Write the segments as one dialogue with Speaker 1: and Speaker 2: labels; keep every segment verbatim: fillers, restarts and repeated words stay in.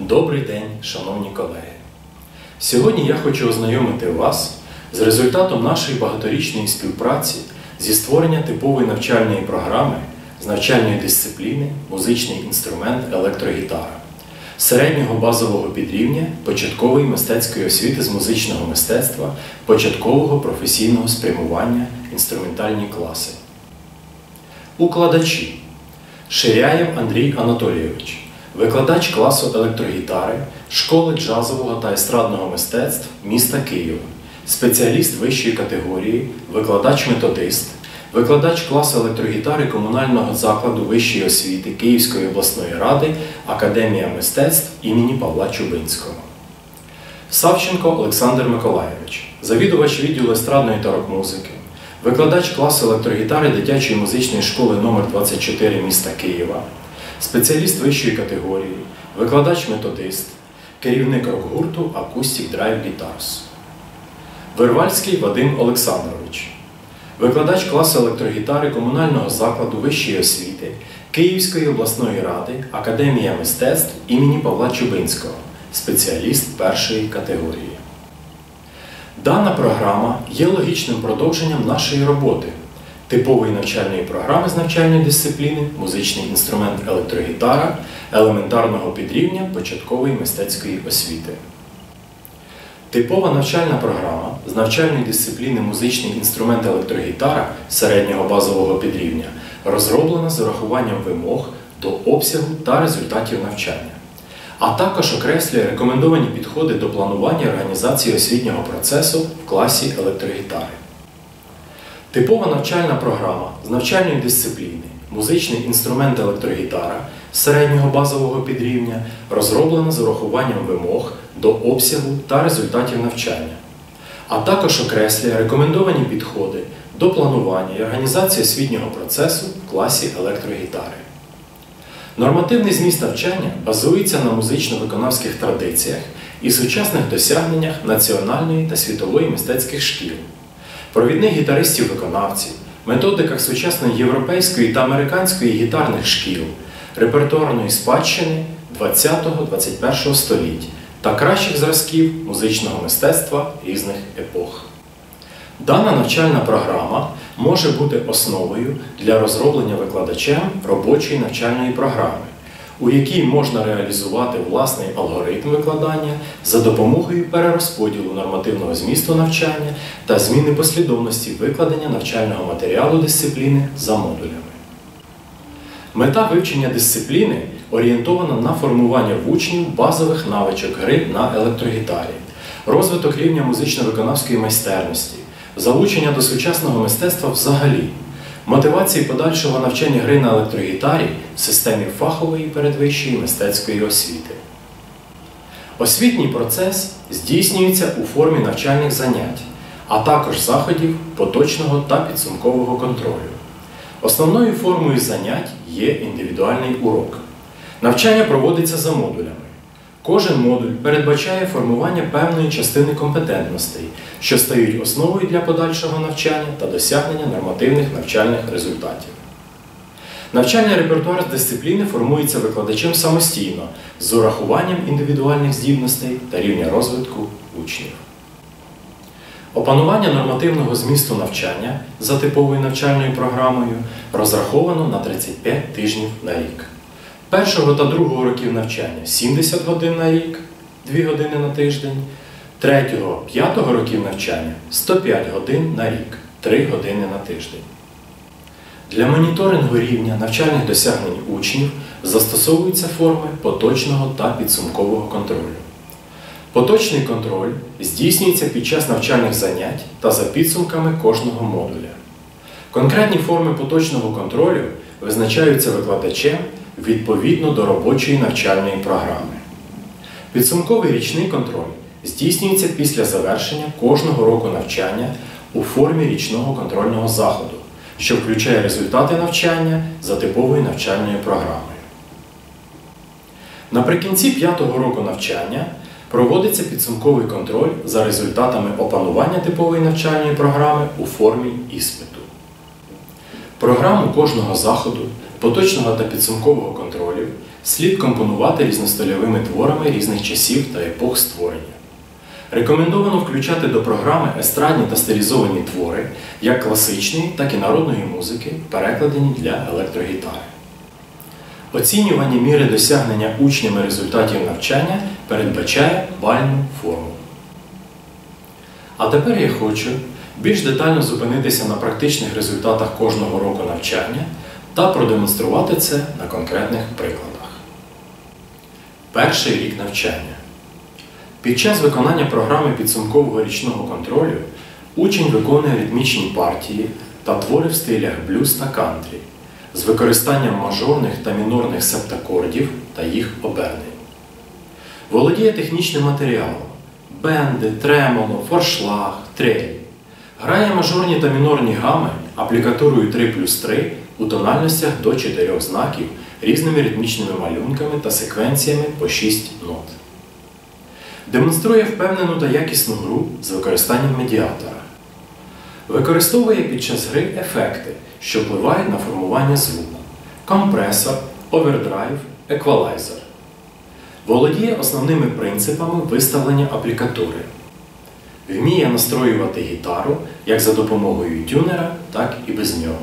Speaker 1: Добрий день, шановні колеги! Сьогодні я хочу ознайомити вас з результатом нашої багаторічної співпраці зі створення типової навчальної програми з навчальної дисципліни «Музичний інструмент електрогітара» середнього базового підрівня початкової мистецької освіти з музичного мистецтва початкового професійного спрямування інструментальні класи. Укладачі: Ширяєв Андрій Анатолійович, викладач класу електрогітари Школи джазового та естрадного мистецтв міста Києва, спеціаліст вищої категорії, викладач-методист, викладач класу електрогітари комунального закладу вищої освіти Київської обласної ради Академія мистецтв імені Павла Чубинського. Савченко Олександр Миколайович, завідувач відділу естрадної та рок-музики, викладач класу електрогітари дитячої музичної школи номер двадцять чотири міста Києва, спеціаліст вищої категорії, викладач-методист, керівник рок-гурту Acoustic Drive Guitars. Вирвальський Вадим Олександрович, викладач класу електрогітари комунального закладу вищої освіти Київської обласної ради Академія мистецтв імені Павла Чубинського, спеціаліст першої категорії. Дана програма є логічним продовженням нашої роботи типової навчальної програми з навчальної дисципліни «Музичний інструмент електрогітара» елементарного підрівня початкової мистецької освіти. Типова навчальна програма з навчальної дисципліни «Музичний інструмент електрогітара» середнього базового підрівня розроблена з урахуванням вимог до обсягу та результатів навчання, а також окреслює рекомендовані підходи до планування і організації освітнього процесу в класі електрогітари. Типова навчальна програма з навчальної дисципліни «Музичний інструмент електрогітара» середнього базового підрівня розроблена з урахуванням вимог до обсягу та результатів навчання, а також окреслює рекомендовані підходи до планування і організації освітнього процесу в класі електрогітари. Нормативний зміст навчання базується на музично-виконавських традиціях і сучасних досягненнях національної та світової мистецьких шкіл, провідних гітаристів-виконавців, методиках сучасної європейської та американської гітарних шкіл, репертуарної спадщини двадцятого-двадцять першого століть та кращих зразків музичного мистецтва різних епох. Дана навчальна програма може бути основою для розроблення викладачем робочої навчальної програми, у якій можна реалізувати власний алгоритм викладання за допомогою перерозподілу нормативного змісту навчання та зміни послідовності викладення навчального матеріалу дисципліни за модулями. Мета вивчення дисципліни орієнтована на формування в учнів базових навичок гри на електрогітарі, розвиток рівня музично-виконавської майстерності, залучення до сучасного мистецтва взагалі, мотивації подальшого навчання гри на електрогітарі в системі фахової передвищої мистецької освіти. Освітній процес здійснюється у формі навчальних занять, а також заходів поточного та підсумкового контролю. Основною формою занять є індивідуальний урок. Навчання проводиться за модулями. Кожен модуль передбачає формування певної частини компетентностей, що стають основою для подальшого навчання та досягнення нормативних навчальних результатів. Навчальний репертуар з дисципліни формується викладачем самостійно, з урахуванням індивідуальних здібностей та рівня розвитку учнів. Опанування нормативного змісту навчання за типовою навчальною програмою розраховано на тридцять п'ять тижнів на рік. Першого та другого років навчання – сімдесят годин на рік, дві години на тиждень, третього та п'ятого років навчання – сто п'ять годин на рік, три години на тиждень. Для моніторингу рівня навчальних досягнень учнів застосовуються форми поточного та підсумкового контролю. Поточний контроль здійснюється під час навчальних занять та за підсумками кожного модуля. Конкретні форми поточного контролю визначаються викладачем відповідно до робочої навчальної програми. Підсумковий річний контроль здійснюється після завершення кожного року навчання у формі річного контрольного заходу, що включає результати навчання за типовою навчальною програмою. Наприкінці п'ятого року навчання проводиться підсумковий контроль за результатами опанування типової навчальної програми у формі іспиту. Програму кожного заходу, поточного та підсумкового контролів слід компонувати різностильовими творами різних часів та епох створення. Рекомендовано включати до програми естрадні та стилізовані твори як класичної, так і народної музики, перекладені для електрогітари. Оцінювання міри досягнення учнями результатів навчання передбачає бальну форму. А тепер я хочу більш детально зупинитися на практичних результатах кожного року навчання та продемонструвати це на конкретних прикладах. Перший рік навчання. Під час виконання програми підсумкового річного контролю учень виконує ритмічні партії та твори в стилях блюз та кантрі з використанням мажорних та мінорних септакордів та їх обернень. Володіє технічним матеріалом – бенди, тремоло, форшлаг, трель. Грає мажорні та мінорні гами аплікатурою три плюс три у тональностях до чотирьох знаків різними ритмічними малюнками та секвенціями по шість нот. Демонструє впевнену та якісну гру з використанням медіатора. Використовує під час гри ефекти, що впливають на формування звуку – компресор, овердрайв, еквалайзер. Володіє основними принципами виставлення аплікатури. Вміє настроювати гітару як за допомогою тюнера, так і без нього.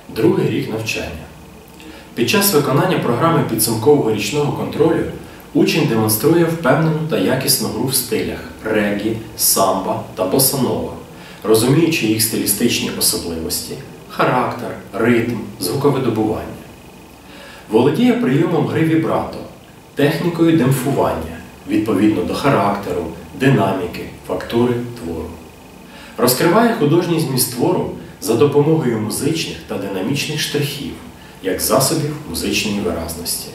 Speaker 1: Другий рік навчання. Під час виконання програми підсумкового річного контролю учень демонструє впевнену та якісну гру в стилях регі, самба та босанова, розуміючи їх стилістичні особливості, характер, ритм, звуковидобування. Володіє прийомом гри вібрато, технікою демпфування, відповідно до характеру, динаміки, фактури твору. Розкриває художній зміст твору за допомогою музичних та динамічних штрихів, як засобів музичної виразності.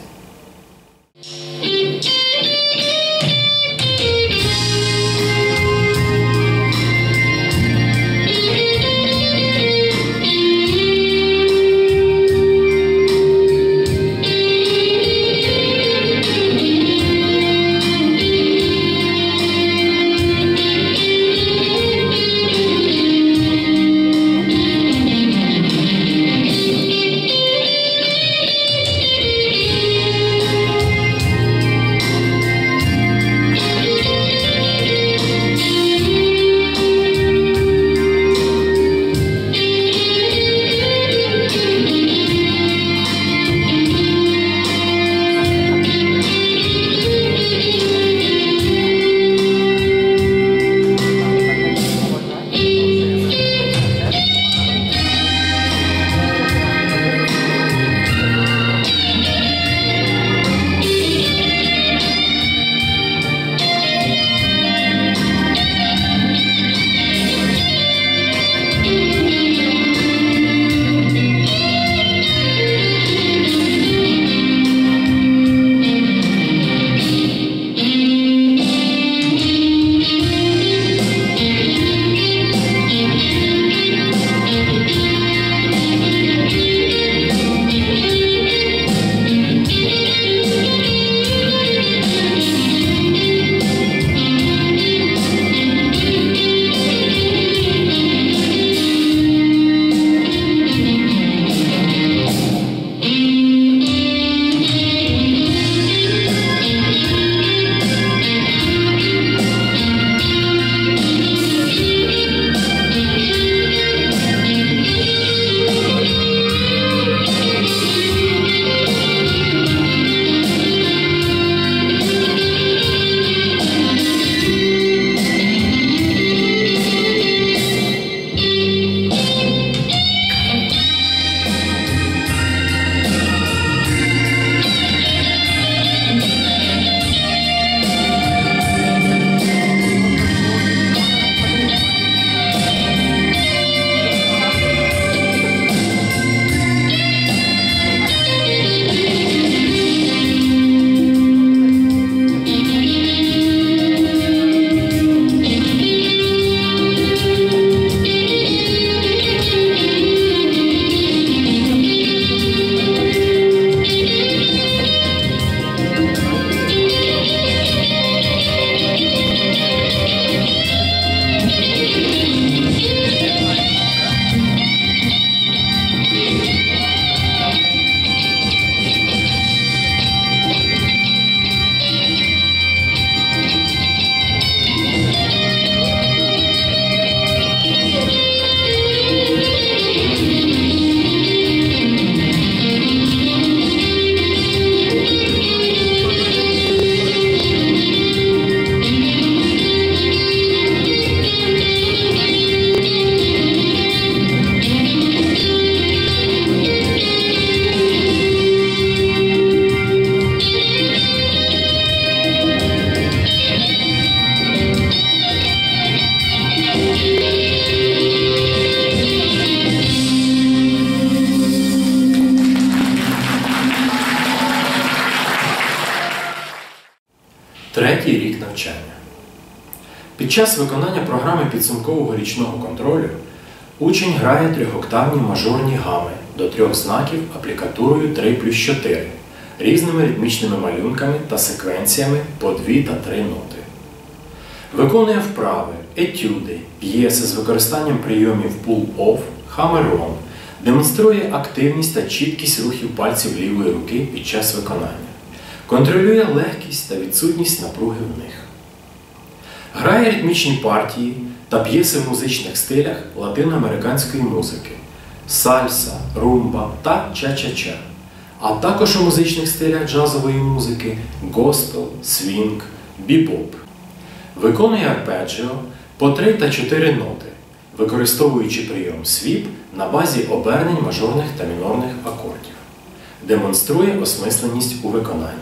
Speaker 1: Третій рік навчання. Під час виконання програми підсумкового річного контролю учень грає трьохоктавні мажорні гами до трьох знаків аплікатурою три плюс чотири, різними ритмічними малюнками та секвенціями по дві та три ноти. Виконує вправи, етюди, п'єси з використанням прийомів pull-off, hammer-on, демонструє активність та чіткість рухів пальців лівої руки під час виконання. Контролює легкість та відсутність напруги в них. Грає ритмічні партії та п'єси в музичних стилях латиноамериканської музики, сальса, румба та ча-ча-ча, а також у музичних стилях джазової музики госпел, свінг, бібоп. Виконує арпеджіо по три та чотири ноти, використовуючи прийом свіп на базі обернень мажорних та мінорних акордів. Демонструє осмисленість у виконанні.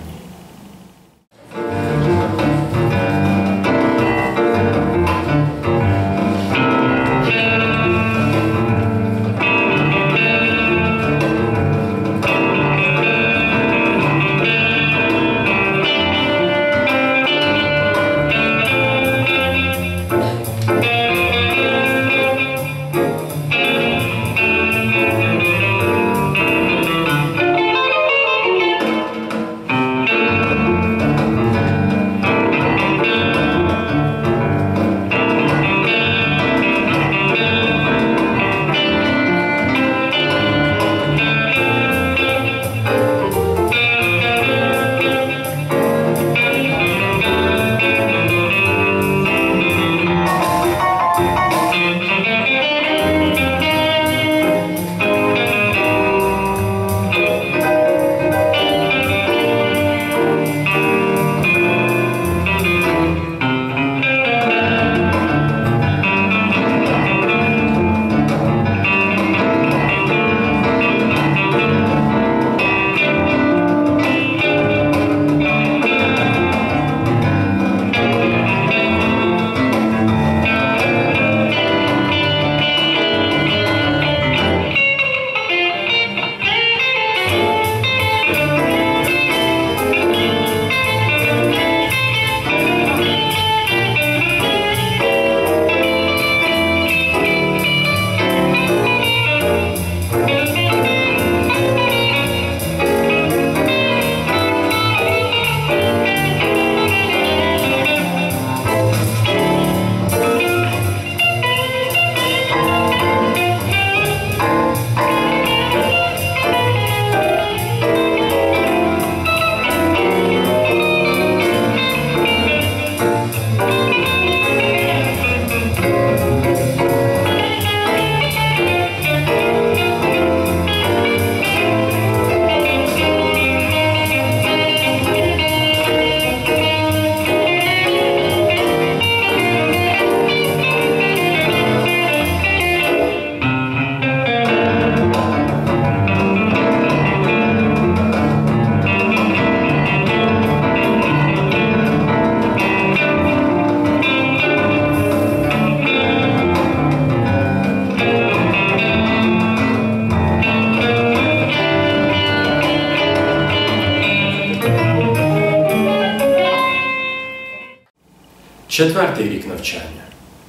Speaker 1: Четвертий рік навчання.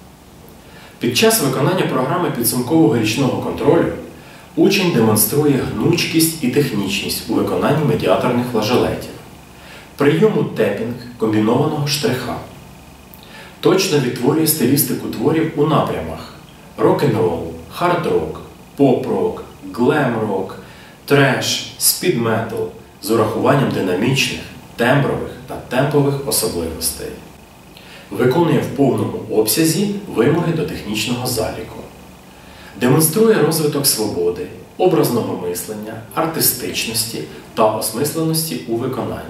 Speaker 1: Під час виконання програми підсумкового річного контролю учень демонструє гнучкість і технічність у виконанні медіаторних флажолетів, прийому тепінг комбінованого штриха. Точно відтворює стилістику творів у напрямах рок-н-рол, хард-рок, поп-рок, глем-рок, треш, спід-метал з урахуванням динамічних, тембрових та темпових особливостей. Виконує в повному обсязі вимоги до технічного заліку. Демонструє розвиток свободи, образного мислення, артистичності та осмисленості у виконанні.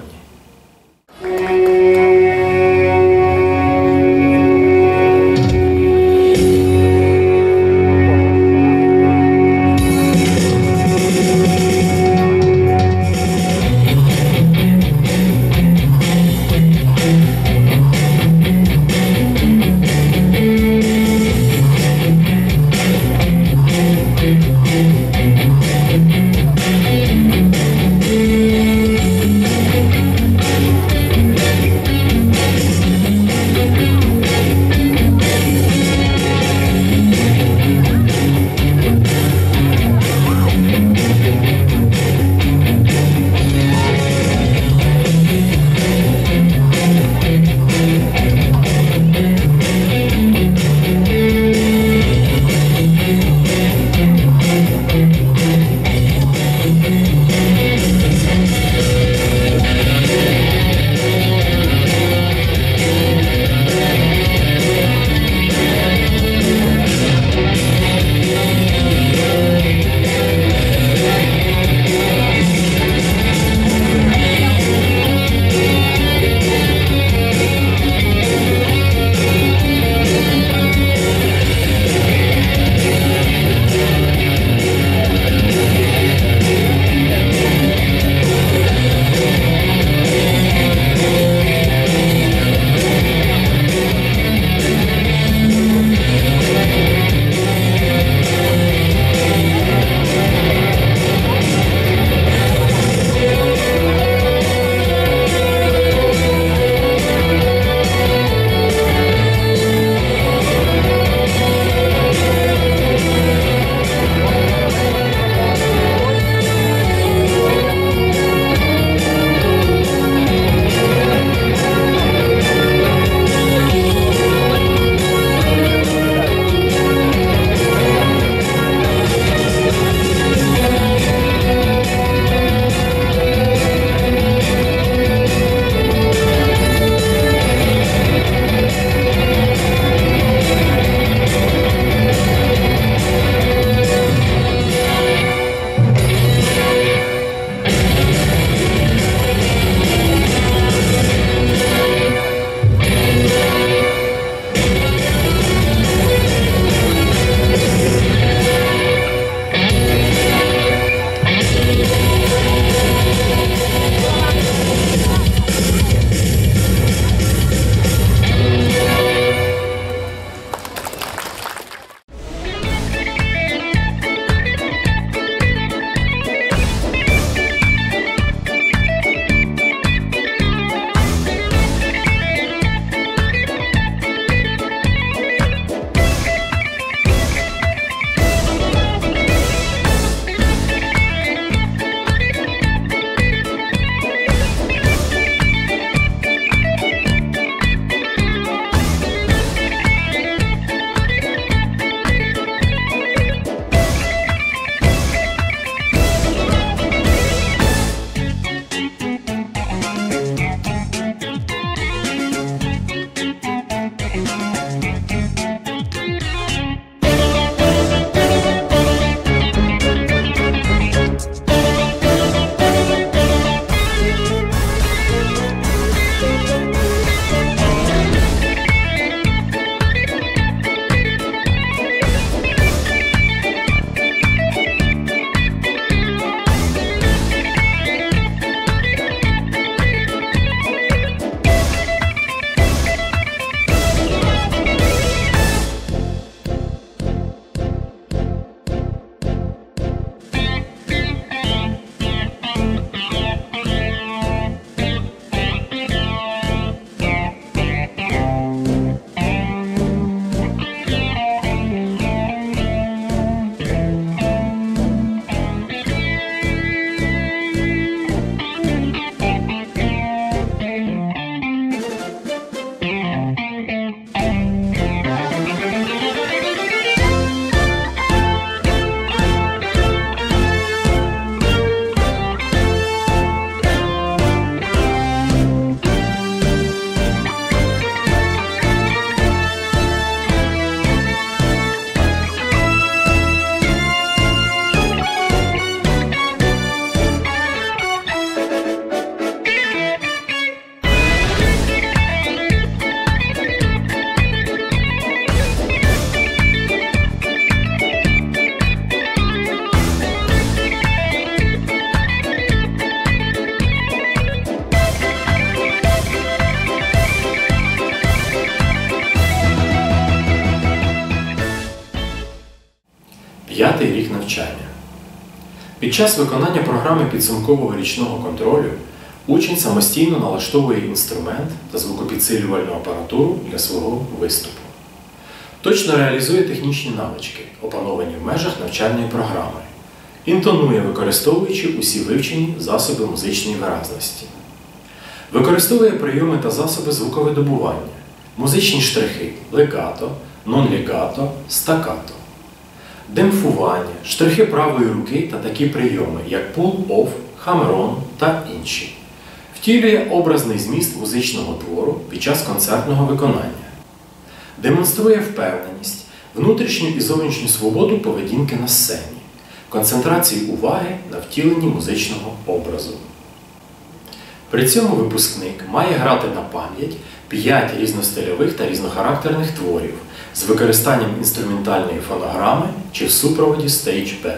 Speaker 1: Під час виконання програми підсумкового річного контролю учень самостійно налаштовує інструмент та звукопідсилювальну апаратуру для свого виступу. Точно реалізує технічні навички, опановані в межах навчальної програми. Інтонує, використовуючи усі вивчені засоби музичної виразності. Використовує прийоми та засоби звуковидобування, музичні штрихи легато, нон-легато, стакато, демпфування, штрихи правої руки та такі прийоми, як pull-off, hammer-on та інші. Втілює образний зміст музичного твору під час концертного виконання. Демонструє впевненість, внутрішню і зовнішню свободу поведінки на сцені, концентрацію уваги на втіленні музичного образу. При цьому випускник має грати на пам'ять п'ять різностильових та різнохарактерних творів з використанням інструментальної фонограми чи в супроводі Stage Band.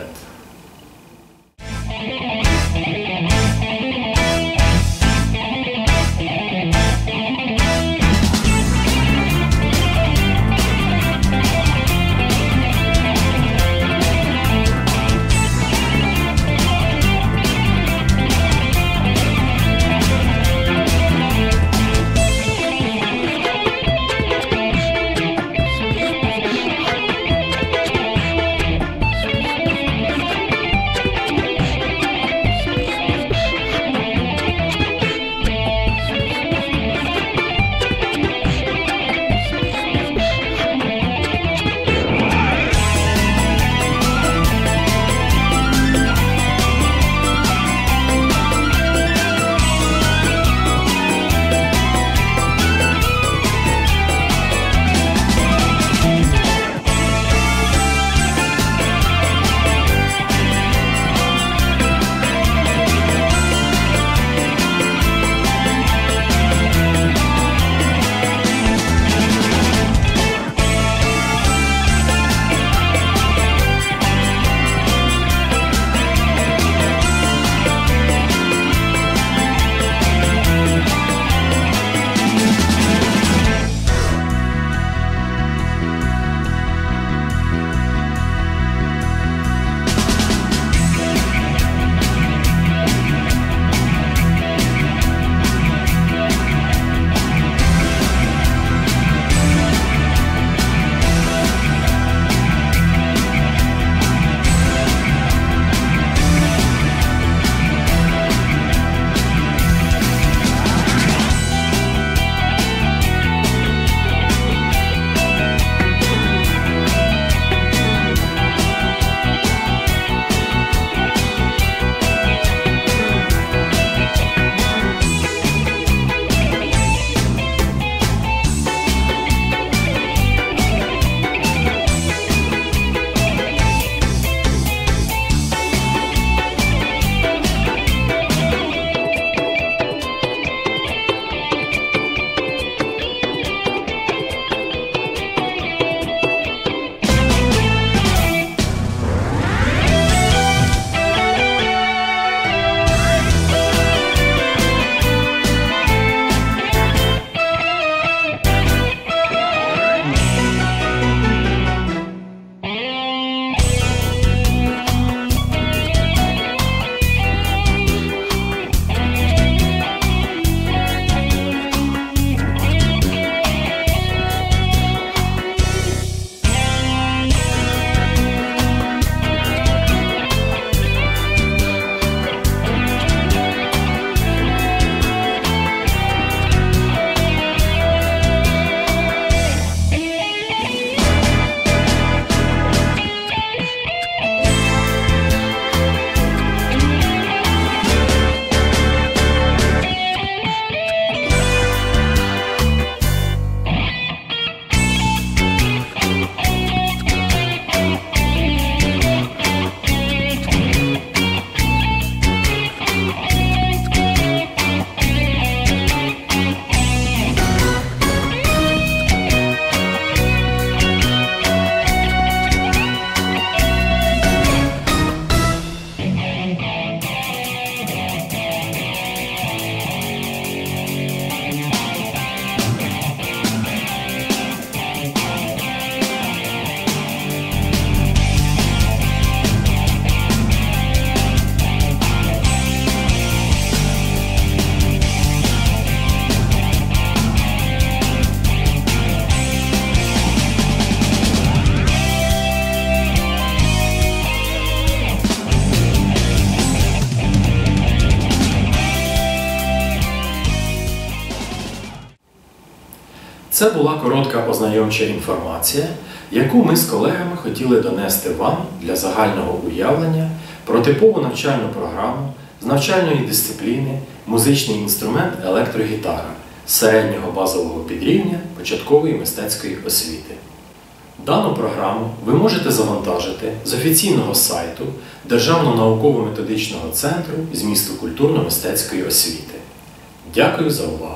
Speaker 1: Це була коротка ознайомча інформація, яку ми з колегами хотіли донести вам для загального уявлення про типову навчальну програму з навчальної дисципліни «Музичний інструмент електрогітара» середнього базового підрівня початкової мистецької освіти. Дану програму ви можете завантажити з офіційного сайту Державного науково-методичного центру змісту культурно-мистецької освіти. Дякую за увагу!